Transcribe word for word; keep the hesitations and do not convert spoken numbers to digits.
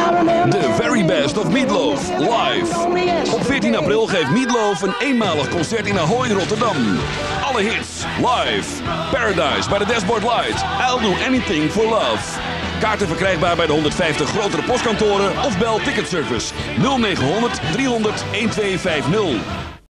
The very best of Loaf, live. Op veertien april geeft Loaf een eenmalig concert in Ahoy Rotterdam. Alle hits, live. Paradise bij de Dashboard Light. I'll do anything for love. Kaarten verkrijgbaar bij de honderdvijftig grotere postkantoren of bel Ticketservice nul negen honderd driehonderd twaalf vijftig.